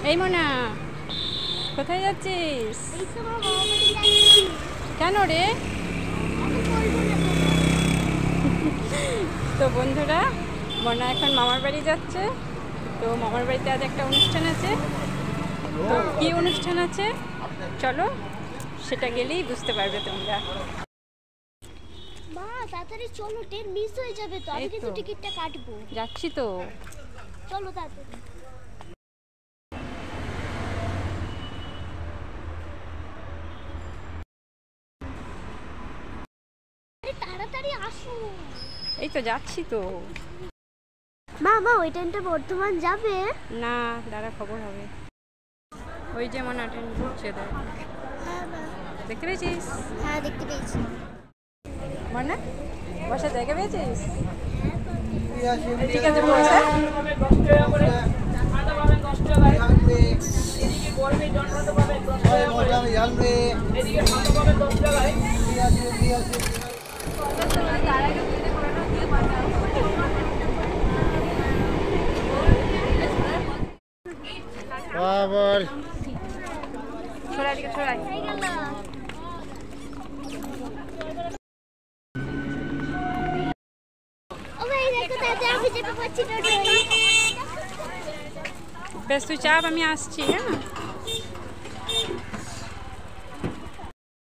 এই মোনা, কোথায় যাচ্ছিস? কেন রে? তো বন্ধুরা, মোনা এখন মামার বাড়ি যাচ্ছে। তো মামার বাড়িতে আজ একটা অনুষ্ঠান আছে। তো কী অনুষ্ঠান আছে চলো, সেটা গেলেই বুঝতে পারবে তোমরা। মা তাড়াতাড়ি চলো, ট্রেন মিস হয়ে যাবে তো। আমি কিন্তু টিকিটটা কাটবো। যাচ্ছি তো, চলো তাড়াতাড়ি। তাড়াতাড়ি আসো। এই তো যাচ্ছি তো। মা ওই ট্রেনটা বর্ধমান যাবে? না, দাঁড়া, খবর হবে। ওই যে মনে ট্রেন ঘুরছে, দেখ। দেখতে পেয়েছিস? হ্যাঁ দেখতে পেয়েছি। মনে বসার জায়গা পেয়েছিস? ঠিক আছে, বসে। বাবার ছড়াই দিকে ছড়াই। বেশ, তুই চাপ, আমি আসছি। হ্যাঁ।